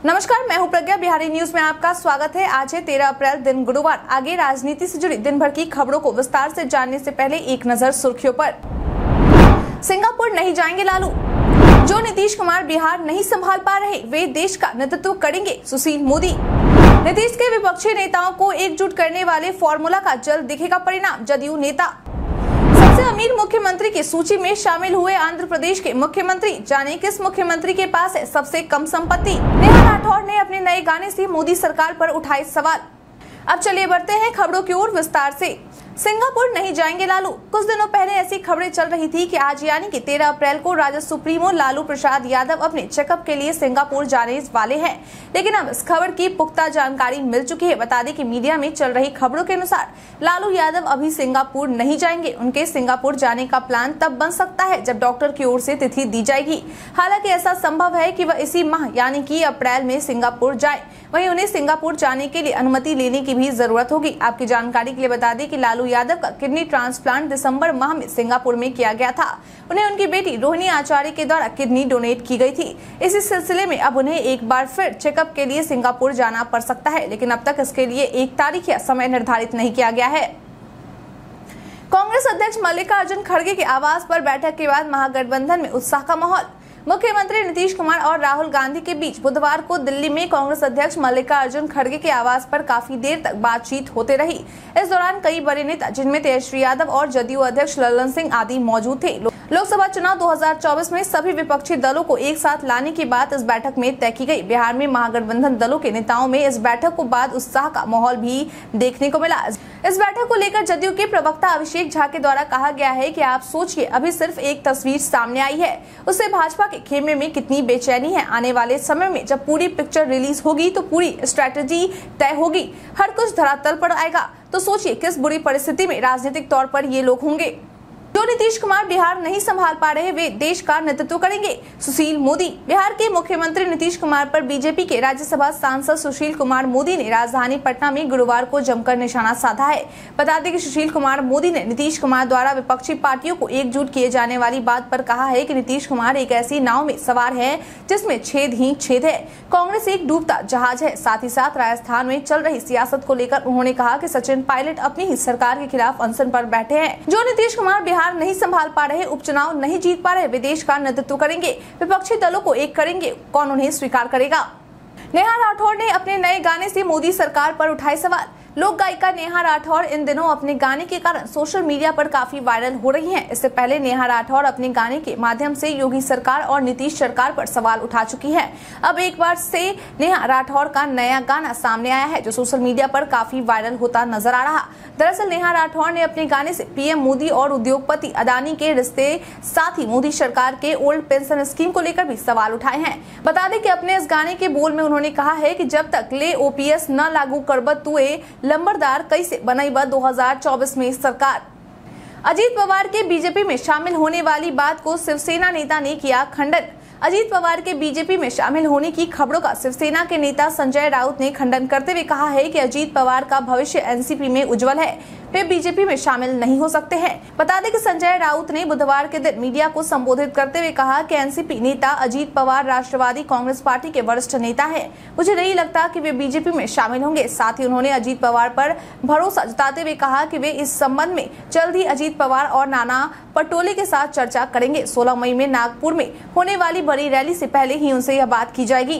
नमस्कार, मैं हूं प्रज्ञा। बिहारी न्यूज में आपका स्वागत है। आज है 13 अप्रैल, दिन गुरुवार। आगे राजनीति से जुड़ी दिन भर की खबरों को विस्तार से जानने से पहले एक नजर सुर्खियों पर। सिंगापुर नहीं जाएंगे लालू। जो नीतीश कुमार बिहार नहीं संभाल पा रहे, वे देश का नेतृत्व करेंगे, सुशील मोदी। नीतीश के विपक्षी नेताओं को एकजुट करने वाले फॉर्मूला का जल्द दिखेगा परिणाम, जदयू नेता। सबसे अमीर मुख्यमंत्री की सूची में शामिल हुए आंध्र प्रदेश के मुख्यमंत्री। जाने किस मुख्यमंत्री के पास है सबसे कम संपत्ति। नेहा राठौर ने अपने नए गाने से मोदी सरकार पर उठाए सवाल। अब चलिए बढ़ते हैं खबरों की ओर विस्तार से। सिंगापुर नहीं जाएंगे लालू। कुछ दिनों पहले ऐसी खबरें चल रही थी कि आज यानी कि 13 अप्रैल को राजद सुप्रीमो लालू प्रसाद यादव अपने चेकअप के लिए सिंगापुर जाने वाले हैं, लेकिन अब इस खबर की पुख्ता जानकारी मिल चुकी है। बता दें कि मीडिया में चल रही खबरों के अनुसार लालू यादव अभी सिंगापुर नहीं जाएंगे। उनके सिंगापुर जाने का प्लान तब बन सकता है जब डॉक्टर की ओर से तिथि दी जाएगी। हालांकि ऐसा संभव है कि वह इसी माह यानी कि अप्रैल में सिंगापुर जाए। वहीं उन्हें सिंगापुर जाने के लिए अनुमति लेने की भी जरूरत होगी। आपकी जानकारी के लिए बता दें कि लालू यादव का किडनी ट्रांसप्लांट दिसंबर माह में सिंगापुर में किया गया था। उन्हें उनकी बेटी रोहिणी आचार्य के द्वारा किडनी डोनेट की गई थी। इसी सिलसिले में अब उन्हें एक बार फिर चेकअप के लिए सिंगापुर जाना पड़ सकता है, लेकिन अब तक इसके लिए एक तारीख या समय निर्धारित नहीं किया गया है। कांग्रेस अध्यक्ष मल्लिकार्जुन खड़गे के आवास पर बैठक के बाद महागठबंधन में उत्साह का माहौल। मुख्यमंत्री नीतीश कुमार और राहुल गांधी के बीच बुधवार को दिल्ली में कांग्रेस अध्यक्ष मल्लिकार्जुन खड़गे के आवास पर काफी देर तक बातचीत होते रही। इस दौरान कई बड़े नेता, जिनमें तेजस्वी यादव और जदयू अध्यक्ष ललन सिंह आदि मौजूद थे। लोकसभा चुनाव 2024 में सभी विपक्षी दलों को एक साथ लाने की बात इस बैठक में तय की गई। बिहार में महागठबंधन दलों के नेताओं में इस बैठक को बाद उत्साह का माहौल भी देखने को मिला। इस बैठक को लेकर जदयू के प्रवक्ता अभिषेक झा के द्वारा कहा गया है कि आप सोचिए, अभी सिर्फ एक तस्वीर सामने आई है, उससे भाजपा के खेमे में कितनी बेचैनी है। आने वाले समय में जब पूरी पिक्चर रिलीज होगी तो पूरी स्ट्रेटेजी तय होगी, हर कुछ धरातल पर आएगा। तो सोचिए किस बुरी परिस्थिति में राजनीतिक तौर पर ये लोग होंगे। जो नीतीश कुमार बिहार नहीं संभाल पा रहे, वे देश का नेतृत्व करेंगे, सुशील मोदी। बिहार के मुख्यमंत्री नीतीश कुमार पर बीजेपी के राज्यसभा सांसद सुशील कुमार मोदी ने राजधानी पटना में गुरुवार को जमकर निशाना साधा है। बता दें कि सुशील कुमार मोदी ने नीतीश कुमार द्वारा विपक्षी पार्टियों को एकजुट किए जाने वाली बात पर कहा है कि नीतीश कुमार एक ऐसी नाव में सवार है जिसमें छेद ही छेद है। कांग्रेस एक डूबता जहाज है। साथ ही साथ राजस्थान में चल रही सियासत को लेकर उन्होंने कहा कि सचिन पायलट अपनी ही सरकार के खिलाफ अनशन पर बैठे हैं। जो नीतीश कुमार बिहार नहीं संभाल पा रहे, उपचुनाव नहीं जीत पा रहे, वे देश का नेतृत्व करेंगे, विपक्षी दलों को एक करेंगे। कौन उन्हें स्वीकार करेगा। नेहा राठौर ने अपने नए गाने से मोदी सरकार पर उठाए सवाल। लोक गायिका नेहा राठौर इन दिनों अपने गाने के कारण सोशल मीडिया पर काफी वायरल हो रही हैं। इससे पहले नेहा राठौर अपने गाने के माध्यम से योगी सरकार और नीतीश सरकार पर सवाल उठा चुकी हैं। अब एक बार से नेहा राठौर का नया गाना सामने आया है, जो सोशल मीडिया पर काफी वायरल होता नजर आ रहा। दरअसल नेहा राठौर ने अपने गाने से पीएम मोदी और उद्योगपति अदानी के रिश्ते, साथ ही मोदी सरकार के ओल्ड पेंशन स्कीम को लेकर भी सवाल उठाए हैं। बता दें कि अपने इस गाने के बोल में उन्होंने कहा है कि जब तक ले ओपीएस न लागू करबत तुए लंबरदार कैसे बनाईबा 2024 में सरकार। अजीत पवार के बीजेपी में शामिल होने वाली बात को शिवसेना नेता ने किया खंडन। अजीत पवार के बीजेपी में शामिल होने की खबरों का शिवसेना के नेता संजय राउत ने खंडन करते हुए कहा है कि अजीत पवार का भविष्य एनसीपी में उज्जवल है, वे बीजेपी में शामिल नहीं हो सकते हैं। बता दें कि संजय राउत ने बुधवार के दिन मीडिया को संबोधित करते हुए कहा कि एनसीपी नेता अजीत पवार राष्ट्रवादी कांग्रेस पार्टी के वरिष्ठ नेता हैं, मुझे नहीं लगता कि वे बीजेपी में शामिल होंगे। साथ ही उन्होंने अजीत पवार पर भरोसा जताते हुए कहा कि वे इस संबंध में जल्द ही अजीत पवार और नाना पटोले के साथ चर्चा करेंगे। 16 मई में नागपुर में होने वाली बड़ी रैली से पहले ही उनसे यह बात की जाएगी।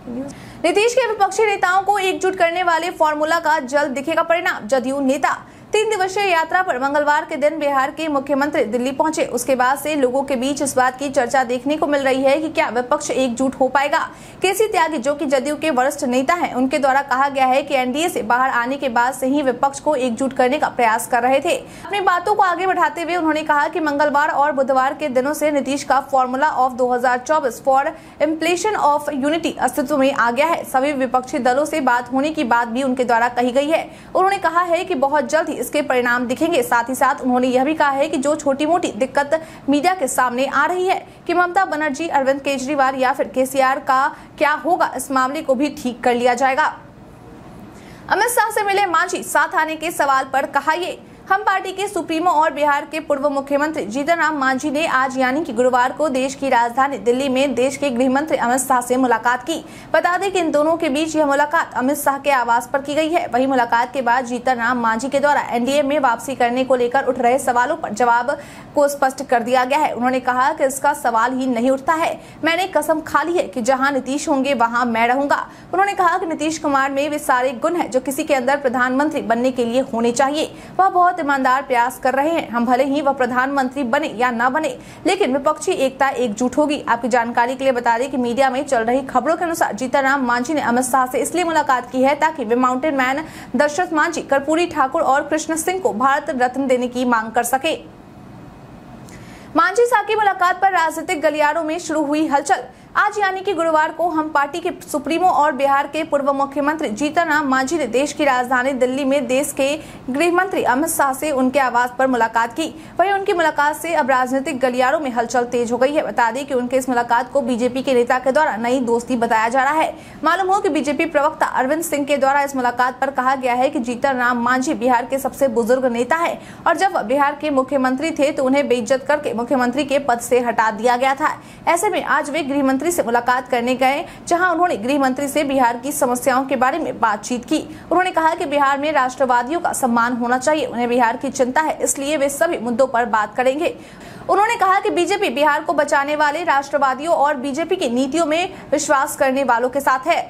नीतीश के विपक्षी नेताओं को एकजुट करने वाले फॉर्मूला का जल्द दिखेगा परिणाम, जदयू नेता। 3 दिवसीय यात्रा पर मंगलवार के दिन बिहार के मुख्यमंत्री दिल्ली पहुंचे। उसके बाद से लोगों के बीच इस बात की चर्चा देखने को मिल रही है कि क्या विपक्ष एकजुट हो पाएगा। केसी त्यागी, जो कि जदयू के वरिष्ठ नेता हैं, उनके द्वारा कहा गया है कि एनडीए से बाहर आने के बाद से ही विपक्ष को एकजुट करने का प्रयास कर रहे थे। अपनी बातों को आगे बढ़ाते हुए उन्होंने कहा कि मंगलवार और बुधवार के दिनों से नीतीश का formula of 2024 for implementation of unity अस्तित्व में आ गया है। सभी विपक्षी दलों से बात होने की बात भी उनके द्वारा कही गई है। उन्होंने कहा है कि बहुत जल्द ही इसके परिणाम दिखेंगे। साथ ही साथ उन्होंने यह भी कहा है कि जो छोटी मोटी दिक्कत मीडिया के सामने आ रही है कि ममता बनर्जी, अरविंद केजरीवाल या फिर केसीआर का क्या होगा, इस मामले को भी ठीक कर लिया जाएगा। अमित शाह से मिले मांझी, साथ आने के सवाल पर कहा ये हम पार्टी के सुप्रीमो और बिहार के पूर्व मुख्यमंत्री जीतन राम मांझी ने आज यानी कि गुरुवार को देश की राजधानी दिल्ली में देश के गृह मंत्री अमित शाह से मुलाकात की। बता दें कि इन दोनों के बीच यह मुलाकात अमित शाह के आवास पर की गई है। वहीं मुलाकात के बाद जीतन राम मांझी के द्वारा एनडीए में वापसी करने को लेकर उठ रहे सवालों पर जवाब को स्पष्ट कर दिया गया है। उन्होंने कहा कि इसका सवाल ही नहीं उठता है। मैंने कसम खा ली है कि जहां नीतीश होंगे वहां मैं रहूंगा। उन्होंने कहा कि नीतीश कुमार में वे सारे गुण हैं जो किसी के अंदर प्रधानमंत्री बनने के लिए होने चाहिए। वह बहुत ईमानदार प्रयास कर रहे हैं। हम भले ही वह प्रधानमंत्री बने या ना बने, लेकिन विपक्षी एकता एकजुट होगी। आपकी जानकारी के लिए बता दें कि मीडिया में चल रही खबरों के अनुसार जीतन राम मांझी ने अमित शाह से इसलिए मुलाकात की है ताकि वे माउंटेन मैन दशरथ मांझी, कर्पूरी ठाकुर और कृष्ण सिंह को भारत रत्न देने की मांग कर सके। मांझी शाह की मुलाकात पर राजनीतिक गलियारों में शुरू हुई हलचल। आज यानी कि गुरुवार को हम पार्टी के सुप्रीमो और बिहार के पूर्व मुख्यमंत्री जीतन राम मांझी ने देश की राजधानी दिल्ली में देश के गृह मंत्री अमित शाह से उनके आवास पर मुलाकात की। वहीं उनकी मुलाकात से अब राजनीतिक गलियारों में हलचल तेज हो गई है। बता दें कि उनके इस मुलाकात को बीजेपी के नेता के द्वारा नई दोस्ती बताया जा रहा है। मालूम हो कि बीजेपी प्रवक्ता अरविंद सिंह के द्वारा इस मुलाकात पर कहा गया है कि जीतन राम मांझी बिहार के सबसे बुजुर्ग नेता है और जब बिहार के मुख्यमंत्री थे तो उन्हें बेइज्जत करके मुख्यमंत्री के पद से हटा दिया गया था। ऐसे में आज वे गृह मंत्री से मुलाकात करने गए, जहां उन्होंने गृह मंत्री से बिहार की समस्याओं के बारे में बातचीत की। उन्होंने कहा कि बिहार में राष्ट्रवादियों का सम्मान होना चाहिए। उन्हें बिहार की चिंता है, इसलिए वे सभी मुद्दों पर बात करेंगे। उन्होंने कहा कि बीजेपी बिहार को बचाने वाले राष्ट्रवादियों और बीजेपी की नीतियों में विश्वास करने वालों के साथ है।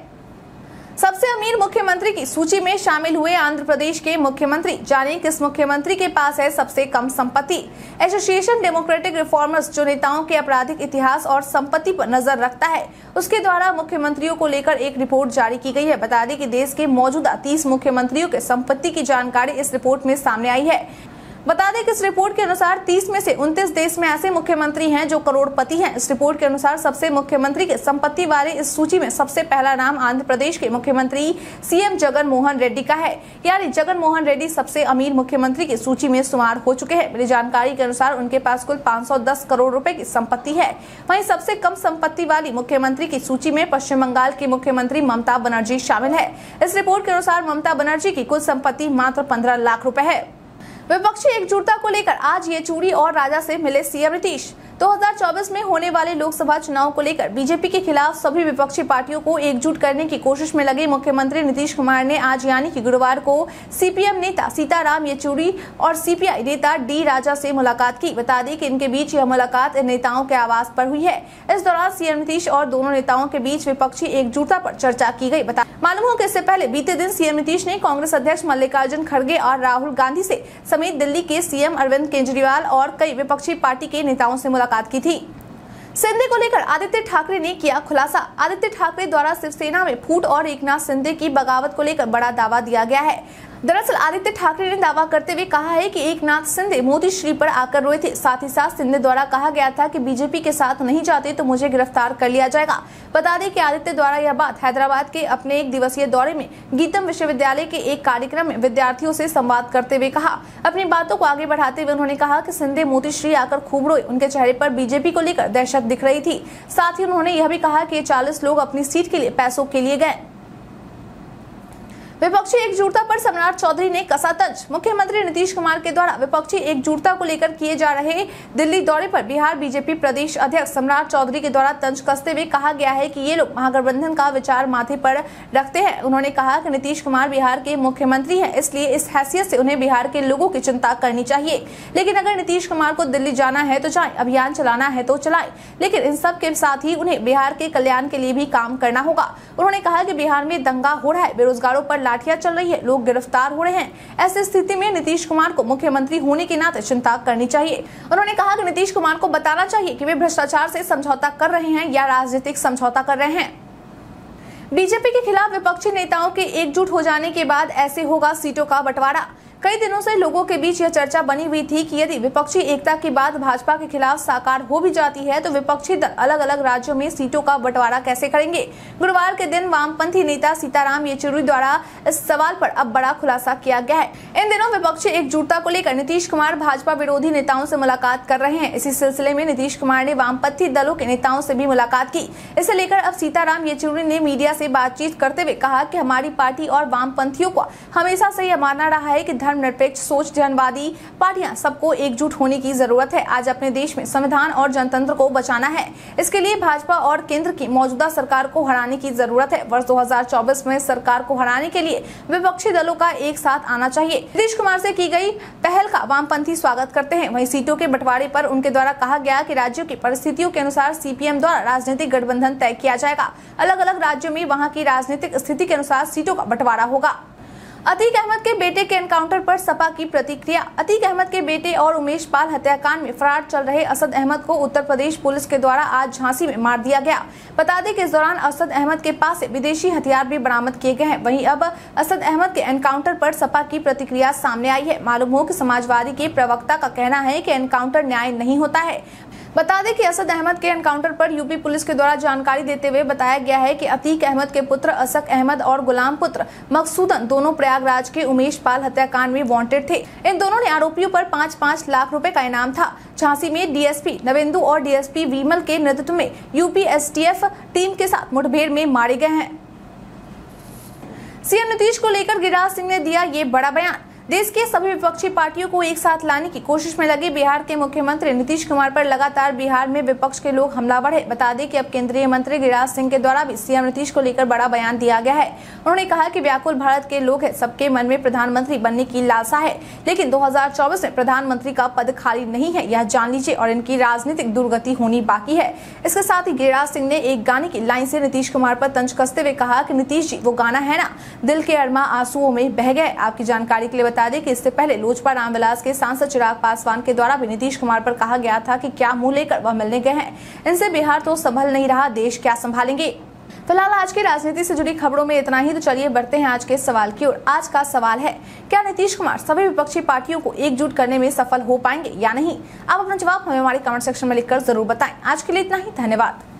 सबसे अमीर मुख्यमंत्री की सूची में शामिल हुए आंध्र प्रदेश के मुख्यमंत्री। जानें किस मुख्यमंत्री के पास है सबसे कम संपत्ति। एसोसिएशन डेमोक्रेटिक रिफॉर्मर्स, जो नेताओं के आपराधिक इतिहास और संपत्ति पर नजर रखता है, उसके द्वारा मुख्यमंत्रियों को लेकर एक रिपोर्ट जारी की गई है। बता दें कि देश के मौजूदा 30 मुख्यमंत्रियों के संपत्ति की जानकारी इस रिपोर्ट में सामने आई है। बता दें कि इस रिपोर्ट के अनुसार 30 में से 29 देश में ऐसे मुख्यमंत्री हैं जो करोड़पति हैं। इस रिपोर्ट के अनुसार सबसे मुख्यमंत्री के संपत्ति वाले इस सूची में सबसे पहला नाम आंध्र प्रदेश के मुख्यमंत्री सीएम जगन मोहन रेड्डी का है। यानी जगन मोहन रेड्डी सबसे अमीर मुख्यमंत्री की सूची में शुमार हो चुके हैं। मेरी जानकारी के अनुसार उनके पास कुल 510 करोड़ रुपए की संपत्ति है। वहीं सबसे कम संपत्ति वाली मुख्यमंत्री की सूची में पश्चिम बंगाल की मुख्यमंत्री ममता बनर्जी शामिल है। इस रिपोर्ट के अनुसार ममता बनर्जी की कुल संपत्ति मात्र 15 लाख रुपए है। विपक्षी एकजुटता को लेकर आज येचुरी और राजा से मिले सीएम नीतीश। 2024 में होने वाले लोकसभा चुनाव को लेकर बीजेपी के खिलाफ सभी विपक्षी पार्टियों को एकजुट करने की कोशिश में लगे मुख्यमंत्री नीतीश कुमार ने आज यानी कि गुरुवार को सीपीएम नेता सीताराम येचुरी और सीपीआई नेता डी राजा से मुलाकात की। बता दें कि इनके बीच यह मुलाकात इन नेताओं के आवास पर हुई है। इस दौरान सीएम नीतीश और दोनों नेताओं के बीच विपक्षी एकजुटता पर चर्चा की गई। मालूम हो कि इससे पहले बीते दिन सीएम नीतीश ने कांग्रेस अध्यक्ष मल्लिकार्जुन खड़गे और राहुल गांधी से समेत दिल्ली के सीएम अरविंद केजरीवाल और कई विपक्षी पार्टी के नेताओं से मुलाकात की थी। शिंदे को लेकर आदित्य ठाकरे ने किया खुलासा। आदित्य ठाकरे द्वारा शिवसेना में फूट और एकनाथ शिंदे की बगावत को लेकर बड़ा दावा दिया गया है। दरअसल आदित्य ठाकरे ने दावा करते हुए कहा है कि एकनाथ शिंदे मोदी श्री पर आकर रोए थे। साथ ही साथ शिंदे द्वारा कहा गया था कि बीजेपी के साथ नहीं जाते तो मुझे गिरफ्तार कर लिया जाएगा। बता दें कि आदित्य द्वारा यह बात हैदराबाद के अपने एक दिवसीय दौरे में गीतम विश्वविद्यालय के एक कार्यक्रम में विद्यार्थियों से संवाद करते हुए कहा। अपनी बातों को आगे बढ़ाते हुए उन्होंने कहा कि शिंदे मोदी श्री आकर खूब रोए। उनके चेहरे पर बीजेपी को लेकर दहशत दिख रही थी। साथ ही उन्होंने यह भी कहा कि 40 लोग अपनी सीट के लिए पैसों के लिए गए। विपक्षी एकजुटता पर सम्राट चौधरी ने कसा तंज। मुख्यमंत्री नीतीश कुमार के द्वारा विपक्षी एकजुटता को लेकर किए जा रहे दिल्ली दौरे पर बिहार बीजेपी प्रदेश अध्यक्ष सम्राट चौधरी के द्वारा तंज कसते हुए कहा गया है कि ये लोग महागठबंधन का विचार माथे पर रखते हैं। उन्होंने कहा कि नीतीश कुमार बिहार के मुख्यमंत्री हैं, इसलिए इस हैसियत से उन्हें बिहार के लोगों की चिंता करनी चाहिए। लेकिन अगर नीतीश कुमार को दिल्ली जाना है तो जाए, अभियान चलाना है तो चलाए, लेकिन इन सब के साथ ही उन्हें बिहार के कल्याण के लिए भी काम करना होगा। उन्होंने कहा कि बिहार में दंगा हो रहा है, बेरोजगारों पर लाठियां चल रही है, लोग गिरफ्तार हो रहे हैं। ऐसी स्थिति में नीतीश कुमार को मुख्यमंत्री होने के नाते चिंता करनी चाहिए। उन्होंने कहा कि नीतीश कुमार को बताना चाहिए कि वे भ्रष्टाचार से समझौता कर रहे हैं या राजनीतिक समझौता कर रहे हैं। बीजेपी के खिलाफ विपक्षी नेताओं के एकजुट हो जाने के बाद ऐसे होगा सीटों का बंटवारा। कई दिनों से लोगों के बीच यह चर्चा बनी हुई थी कि यदि विपक्षी एकता की बात भाजपा के खिलाफ साकार हो भी जाती है तो विपक्षी दल अलग अलग राज्यों में सीटों का बंटवारा कैसे करेंगे। गुरुवार के दिन वामपंथी नेता सीताराम येचुरी द्वारा इस सवाल पर अब बड़ा खुलासा किया गया है। इन दिनों विपक्षी एकजुटता को लेकर नीतीश कुमार भाजपा विरोधी नेताओं से मुलाकात कर रहे हैं। इसी सिलसिले में नीतीश कुमार ने वामपंथी दलों के नेताओं से भी मुलाकात की। इसे लेकर अब सीताराम येचुरी ने मीडिया से बातचीत करते हुए कहा कि हमारी पार्टी और वामपंथियों को हमेशा से यह मानना रहा है कि धर्म धर्मनिरपेक्ष सोच जनवादी पार्टियां सबको एकजुट होने की जरूरत है। आज अपने देश में संविधान और जनतंत्र को बचाना है। इसके लिए भाजपा और केंद्र की मौजूदा सरकार को हराने की जरूरत है। वर्ष 2024 में सरकार को हराने के लिए विपक्षी दलों का एक साथ आना चाहिए। नीतीश कुमार से की गई पहल का वामपंथी स्वागत करते हैं। वहीं सीटों के बंटवारे पर उनके द्वारा कहा गया कि राज्यों की परिस्थितियों के अनुसार सीपीएम द्वारा राजनीतिक गठबंधन तय किया जाएगा। अलग अलग राज्यों में वहां की राजनीतिक स्थिति के अनुसार सीटों का बंटवारा होगा। अतीक अहमद के बेटे के एनकाउंटर पर सपा की प्रतिक्रिया। अतीक अहमद के बेटे और उमेश पाल हत्याकांड में फरार चल रहे असद अहमद को उत्तर प्रदेश पुलिस के द्वारा आज झांसी में मार दिया गया। बता दें कि इस दौरान असद अहमद के पास से विदेशी हथियार भी बरामद किए गए हैं। वहीं अब असद अहमद के एनकाउंटर पर सपा की प्रतिक्रिया सामने आई है। मालूम हो कि समाजवादी के प्रवक्ता का कहना है कि एनकाउंटर न्याय नहीं होता है। बता दें कि असद अहमद के एनकाउंटर पर यूपी पुलिस के द्वारा जानकारी देते हुए बताया गया है कि अतीक अहमद के पुत्र असक अहमद और गुलाम पुत्र मकसूदन दोनों प्रयागराज के उमेश पाल हत्याकांड में वांटेड थे। इन दोनों ने आरोपियों पर 5-5 लाख रुपए का इनाम था। झांसी में डीएसपी नवेंदु और डीएसपी विमल के नेतृत्व में यूपी एसटीएफ टीम के साथ मुठभेड़ में मारे गए हैं। सीएम नीतीश को लेकर गिरिराज सिंह ने दिया ये बड़ा बयान। देश के सभी विपक्षी पार्टियों को एक साथ लाने की कोशिश में लगे बिहार के मुख्यमंत्री नीतीश कुमार पर लगातार बिहार में विपक्ष के लोग हमलावर है। बता दें कि अब केंद्रीय मंत्री गिरिराज सिंह के द्वारा भी सीएम नीतीश को लेकर बड़ा बयान दिया गया है। उन्होंने कहा कि व्याकुल भारत के लोग हैं, सबके मन में प्रधानमंत्री बनने की लालसा है, लेकिन 2024 में प्रधानमंत्री का पद खाली नहीं है, यह जान लीजिए, और इनकी राजनीतिक दुर्गति होनी बाकी है। इसके साथ ही गिरिराज सिंह ने एक गाने की लाइन से नीतीश कुमार पर तंज कसते हुए कहा कि नीतीश जी, वो गाना है ना, दिल के अरमा आंसुओं में बह गए। आपकी जानकारी के लिए बता दें कि इससे पहले लोजपा रामविलास के सांसद चिराग पासवान के द्वारा भी नीतीश कुमार पर कहा गया था कि क्या मुंह लेकर वह मिलने गए हैं, इनसे बिहार तो संभल नहीं रहा, देश क्या संभालेंगे। फिलहाल आज की राजनीति से जुड़ी खबरों में इतना ही। तो चलिए बढ़ते हैं आज के सवाल की ओर। आज का सवाल है, क्या नीतीश कुमार सभी विपक्षी पार्टियों को एकजुट करने में सफल हो पाएंगे या नहीं? आप अपना जवाब हमें हमारे कमेंट सेक्शन में लिखकर जरूर बताएं। आज के लिए इतना ही, धन्यवाद।